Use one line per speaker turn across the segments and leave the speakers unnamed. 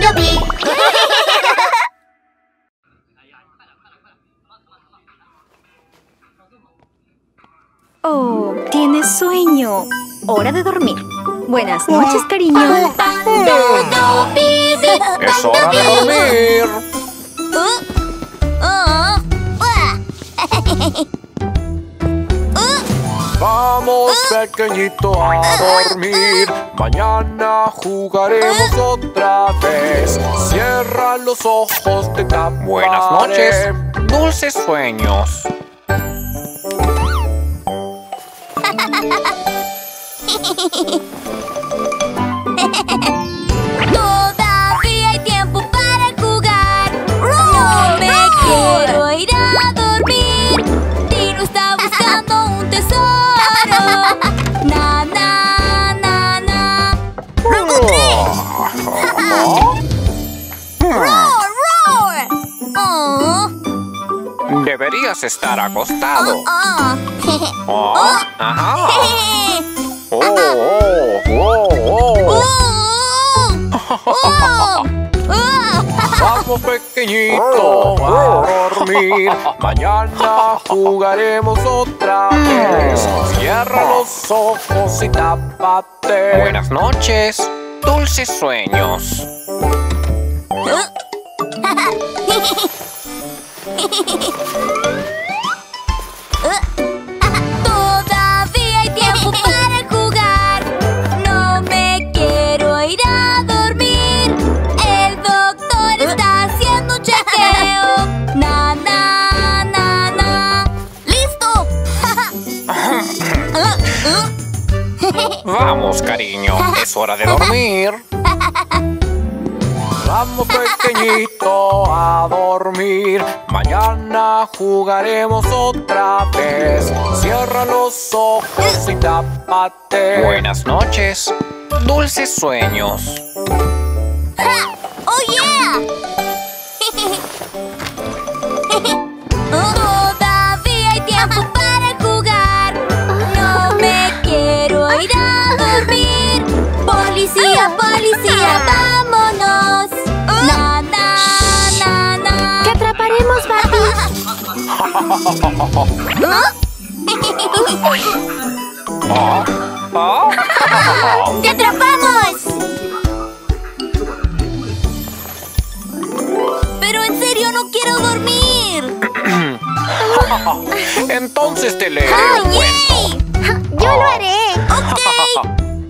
lo vi.
Oh, tienes sueño. Hora de dormir. Buenas noches, cariño.
Es hora de dormir. Vamos, pequeñito, a dormir. Mañana jugaremos otra vez. Cierra los ojos, te taparé. Buenas noches. Dulces sueños.
Todavía hay tiempo para jugar. No me quiero ir a dormir. Dino está buscando un tesoro. Na, na, na, na. ¡Lo encontré! ¡Roar, roar! Oh.
Deberías estar acostado.
Oh.
Ajá.
Oh.
Vamos, pequeñito, a dormir. Mañana jugaremos otra vez. Cierra los ojos y tápate. Buenas noches, dulces sueños.
Todavía hay tiempo para jugar. No me quiero ir a dormir. El doctor está haciendo un chequeo. Na, na, na, na. ¡Listo!
Vamos, cariño, es hora de dormir. Vamos, pequeñito, a dormir. Mañana jugaremos otra vez. Cierra los ojos y tápate. Buenas noches, dulces sueños.
¡Oh, yeah! Todavía hay tiempo para jugar. No me quiero ir a dormir. Policía, policía, vámonos. Na, na, na, na.
¡Te atraparemos, Barbie!
¡Te atrapamos! Pero en serio no quiero dormir.
Entonces te leeré
¡Oh,
un
yay!
cuento.
Yo lo haré. Ok.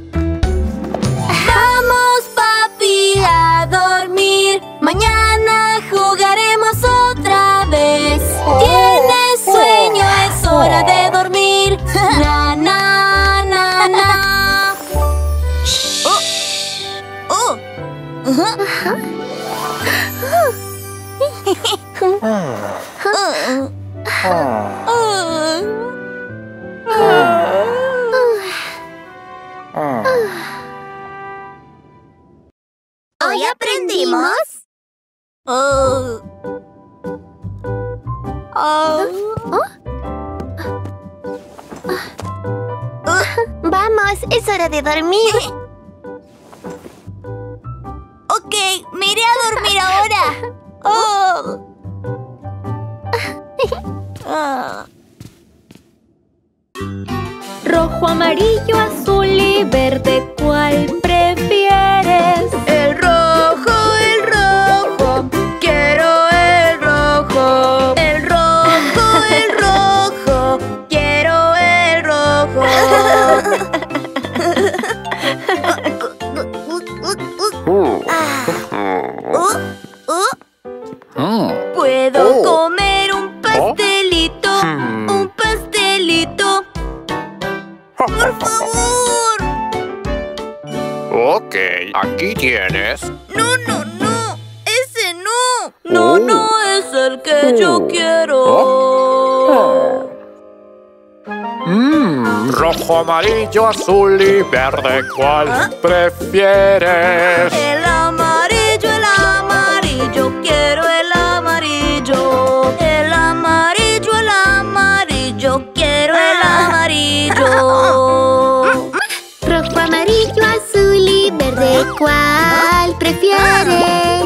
Vamos, papi, a dormir. Mañana jugaremos otra vez. Tienes sueño, es hora de dormir. Na, na, na, na. Oh. Hoy aprendimos.
Vamos, es hora de dormir.
Ok, me iré a dormir ahora.
Rojo, amarillo, azul y verde, ¿cuál prefieres?
El rojo, quiero el rojo. El rojo, quiero el rojo. ¿Puedo comer un pastelito? Un pastelito. ¡Por favor!
Ok, aquí tienes.
No, ese no. No es el que yo quiero.
Rojo, amarillo, azul y verde, ¿cuál prefieres?
El amarillo, quiero el amarillo. El amarillo, quiero el amarillo.
Rojo, amarillo, azul y verde, ¿cuál prefieres?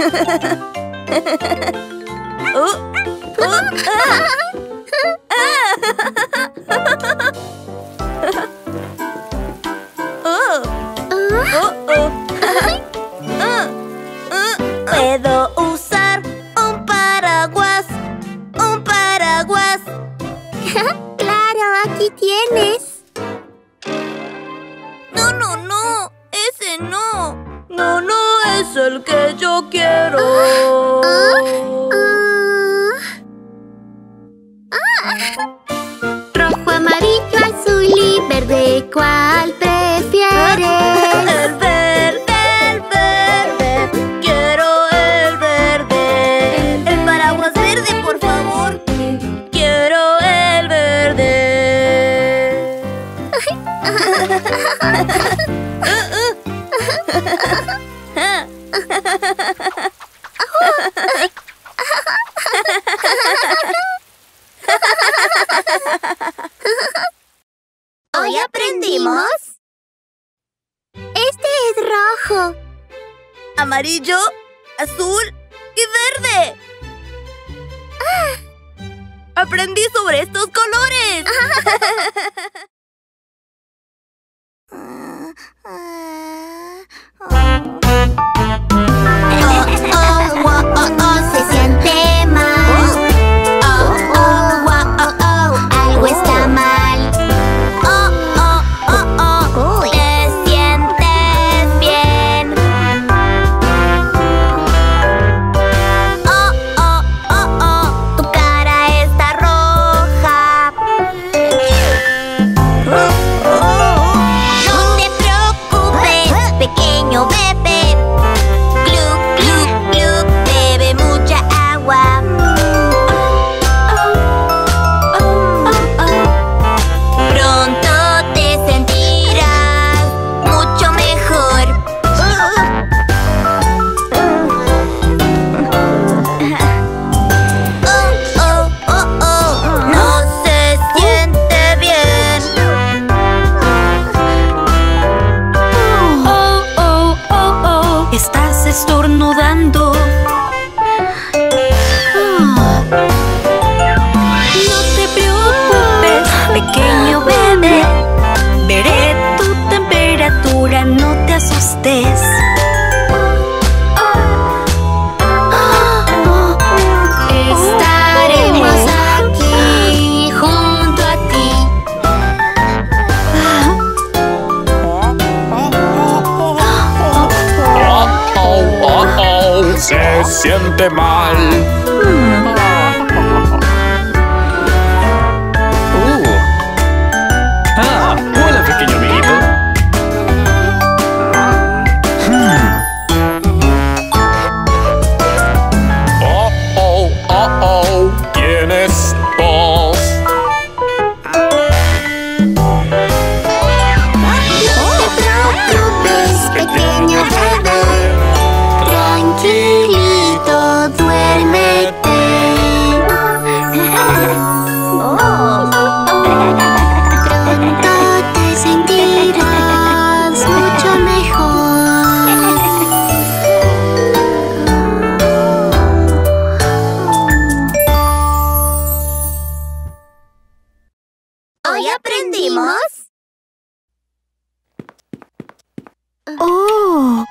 Puedo usar un paraguas. Un paraguas.
Claro, aquí tienes.
No, no, no. Ese no. No, no es el que yo quiero.
Rojo, amarillo, azul y verde, ¿cuál prefieres?
El verde, el verde. Quiero el verde. El paraguas verde, por favor. Quiero el verde.
Hoy aprendimos. Este es rojo.
Amarillo, azul y verde. Aprendí sobre estos colores.
Se siente mal. Algo está mal.
Te sientes bien. Tu cara está roja.
No te preocupes, pequeño bebé.
Glup, glup, glup, bebe mucha agua. Pronto te sentirás mucho mejor. No se siente bien.
Estás estornudando. No te preocupes, pequeño bebé. Veré tu temperatura, no te asustes.
Estaremos aquí junto a ti.
Se siente mal. Hola, pequeño amiguito. ¿Tienes tos?
No te preocupes, pequeño bebé. Tranquilito, duérmete. Pronto te sentirás mucho mejor.
Hoy aprendimos.
¡Oh!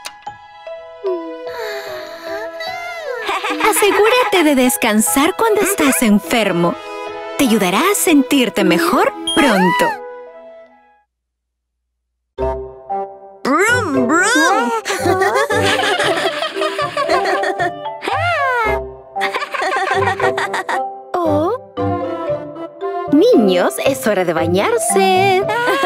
Asegúrate de descansar cuando estás enfermo. Te ayudará a sentirte mejor pronto.
Brum, brum.
Oh. Niños, es hora de bañarse.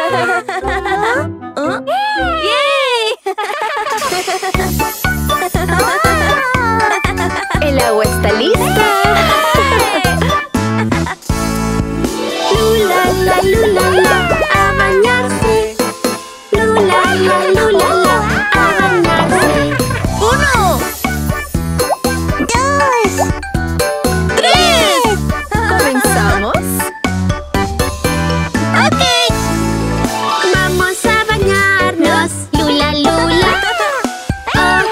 El agua está lista.
Lula, la, a bañarse. Lula, la, a bañarse.
1,
2,
3.
¿Comenzamos?
Ok.
vamos a bañarnos. Lula, lula. Oh,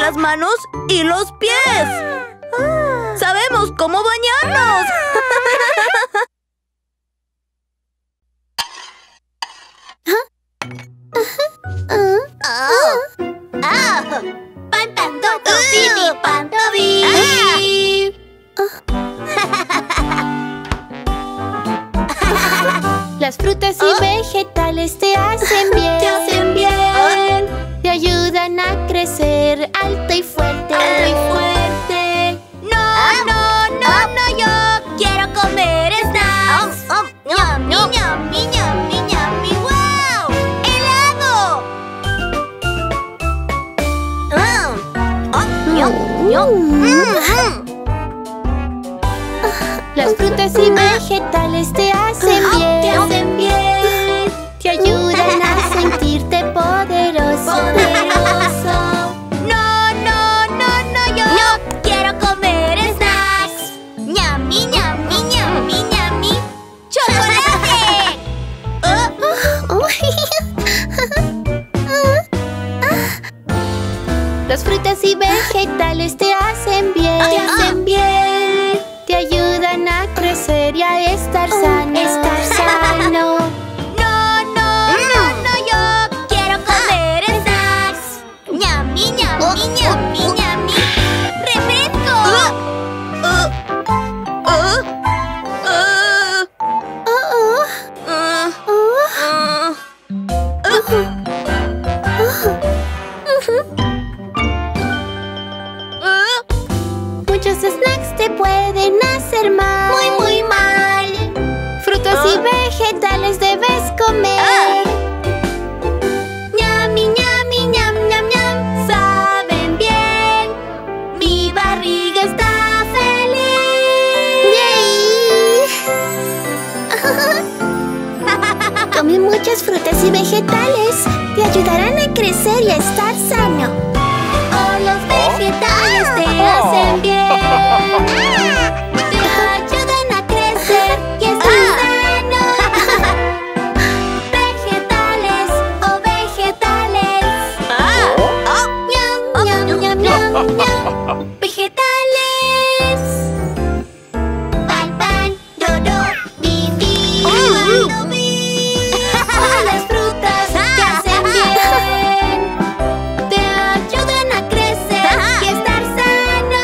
las manos y los pies. ¡Sabemos cómo bañarnos!
Pan, pan, do, do, bi, bi, pan, do, bi. Las frutas y vegetales te hacen bien.
Te hacen bien.
Te ayudan a crecer alto y fuerte.
Alto y fuerte. No, no, no, no, yo quiero comer snacks. Yummy, yummy, yummy, yummy. ¡Wow! ¡Helado!
Las frutas y vegetales te hacen bien.
Te hacen bien.
Te ayudan a sentirte poderoso.
Poderoso. No, no, no, no, yo quiero comer snacks. Yummy, yummy, yummy, yummy. ¡Chocolate!
Las frutas y vegetales te hacen bien.
Te hacen bien.
Te ayudan a crecer y a estar sano.
Estar sano. No, no, no, no, yo quiero comer snacks. Yummy, yummy, yummy, yummy. ¡Refresco!
Muchos snacks te pueden hacer mal.
Muy, muy mal.
Frutas y vegetales debes comer.
Yummy, yummy, ñam, ñam, ñam. Saben bien. Mi barriga está feliz.
Come muchas frutas y vegetales. Te ayudarán a crecer y a estar sano.
Oh, los vegetales te hacen bien. Te ayudan a crecer y estar sano. Vegetales, oh vegetales. Ñam, ñam, ñam, ñam, ñam. Vegetales. Pan, pan, do, do, bi, bi. Do, bi. Oh, las frutas te hacen bien. Te ayudan a crecer y estar sano.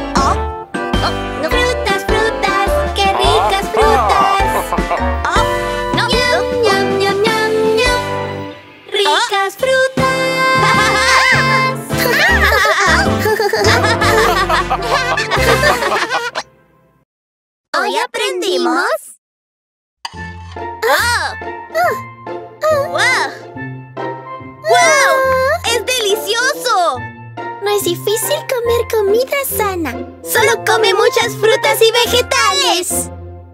Frutas, frutas, qué ricas frutas. Ñam, ñam, ñam, ñam, ñam. Ricas frutas. Hoy aprendimos. ¡Wow! ¡Es delicioso!
No es difícil comer comida sana.
Solo come muchas frutas y vegetales.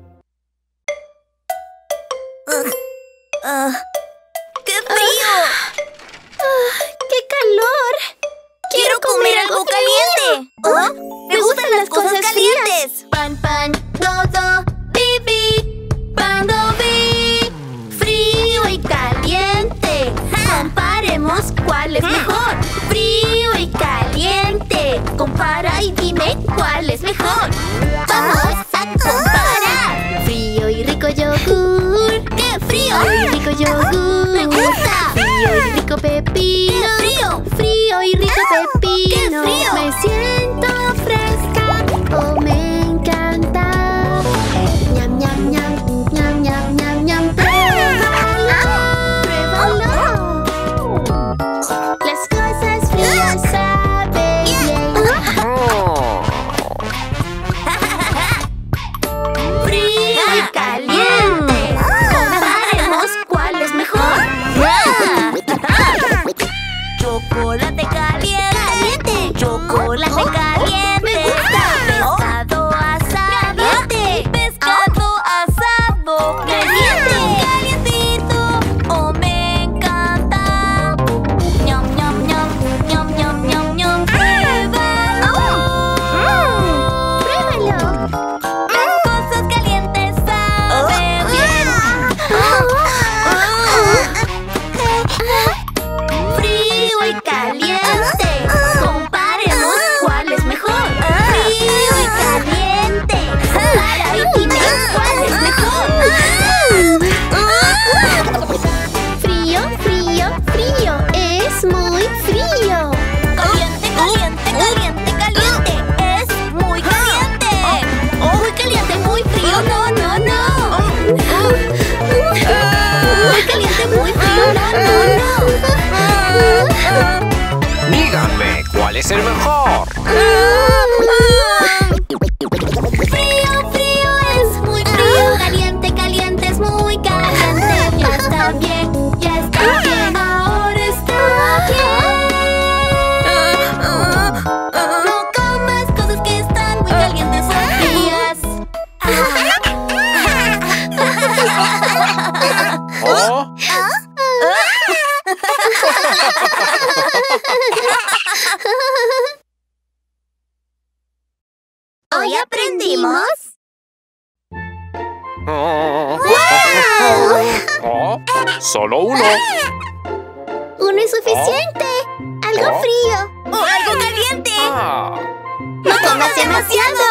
¡Qué frío!
¡Qué calor!
¡Quiero comer algo caliente! ¡Me gustan las cosas calientes! Pan, pan, do, bi, bi. Pan, do, bi. Frío y caliente. Comparemos cuál es mejor. Frío y caliente. Compara y dime cuál es mejor. Vamos a comparar.
Frío y rico yogur.
¡Qué frío!
Frío y rico yogur.
¡Me gusta!
Frío y rico pepino.
¡Qué frío!
Frío y rico pepino.
¡Qué frío!
Me siento fresca. Oh, me encanta. Ñam, ñam, ñam. Ñam, ñam, ñam, ñam. Pruébalo. Pruébalo. Las cosas frías saben bien.
Frío y caliente. Comparemos cuál es mejor. Chocolate caliente. Chocolate caliente. Me gusta. Pescado asado. Pescado asado. Caliente. Calientito. Oh, me encanta. Ñam, ñam, ñam. Ñam, ñam, ñam, ñam. Pruébalo.
Pruébalo.
Las cosas calientes saben bien. Frío y caliente. Compare
puede ser mejor.
Frío, frío es muy frío. Caliente, caliente es muy caliente. Ya está bien, ya está bien. Ahora está bien. No comas cosas que están muy calientes o frías.
¿Oh?
Hoy aprendimos.
Oh, solo uno.
Uno es suficiente. Algo frío.
¡O algo caliente!
Ah.
No comas demasiado.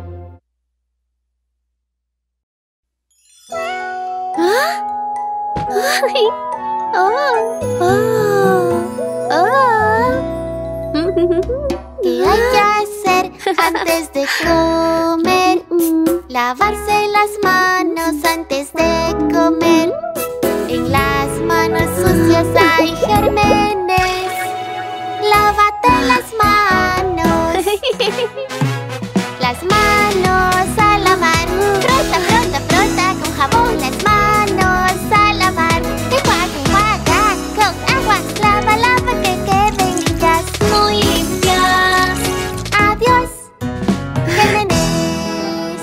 ¿Qué hay que hacer antes de comer? Lavarse las manos antes de comer. En las manos sucias hay gérmenes. Lávate las manos. Las manos a lavar. Frota, frota, frota con jabón las manos a lavar. Enjuaga con agua. Lava, lava que queden limpias. Muy limpias. Adiós, gérmenes.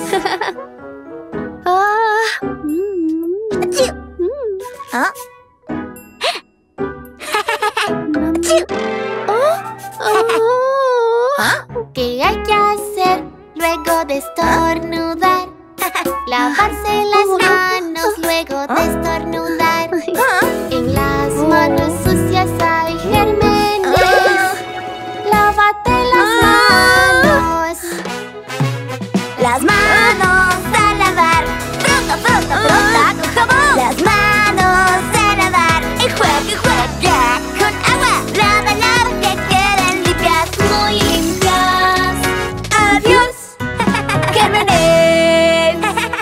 ¿Qué hay que hacer luego de estornudar? Lavarse las manos luego de estornudar. En las manos sucias hay gérmenes. Lávate las manos.
Las manos a lavar. Frota, frota, frota con jabón. Las manos a lavar. Enjuaga, enjuaga con agua. Lava, lava que queden limpias. Muy limpias. Adiós, gérmenes.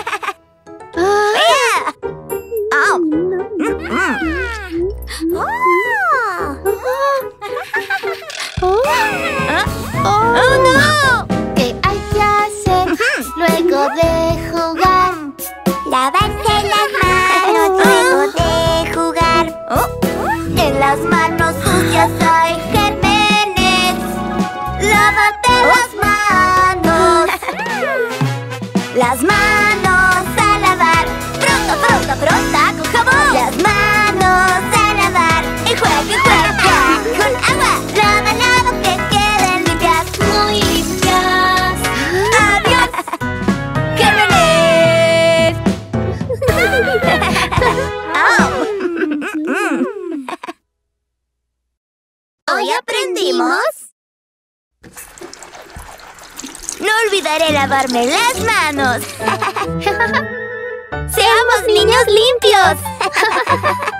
¡Oh, no!
¿Qué hay que hacer luego de jugar?
Lavarse las manos luego de jugar. En las manos sucias hay gérmenes. Lávate las manos. Las manos a lavar. Frota, frota, frota con jabón. Las manos a lavar. Enjuaga, enjuaga con agua. Lava, lava que queden limpias. Muy limpias. Adiós, gérmenes. Hoy aprendimos. No olvidaré lavarme las manos. ¡Seamos niños limpios!